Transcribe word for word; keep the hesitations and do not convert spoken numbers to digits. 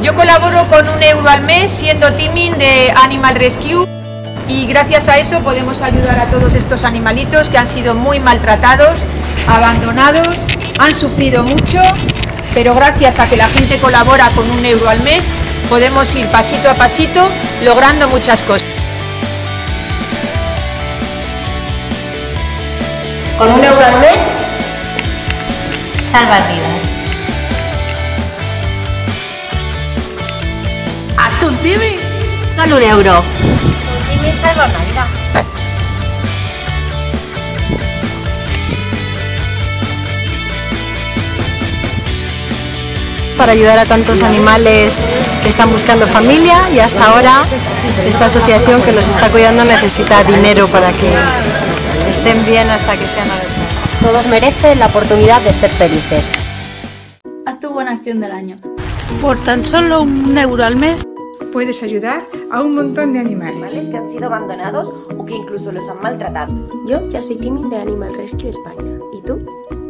Yo colaboro con un euro al mes siendo teaming de Animal Rescue y gracias a eso podemos ayudar a todos estos animalitos que han sido muy maltratados, abandonados, han sufrido mucho, pero gracias a que la gente colabora con un euro al mes podemos ir pasito a pasito logrando muchas cosas. Con un euro al mes, salvar vidas. ¡Hazte un Timmy! Solo un euro. Un Timmy salva una vida. Para ayudar a tantos animales que están buscando familia y hasta ahora esta asociación que los está cuidando necesita dinero para que estén bien hasta que sean adoptados. Todos merecen la oportunidad de ser felices. Haz tu buena acción del año. Por tan solo un euro al mes puedes ayudar a un montón de animales que han sido abandonados o que incluso los han maltratado. Yo ya soy teaming de Animal Rescue España. ¿Y tú?